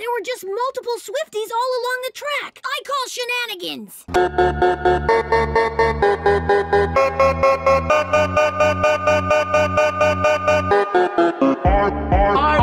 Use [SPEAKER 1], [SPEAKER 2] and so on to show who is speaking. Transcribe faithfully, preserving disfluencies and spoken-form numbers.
[SPEAKER 1] There were just multiple Swifties all along the track. I call shenanigans.
[SPEAKER 2] I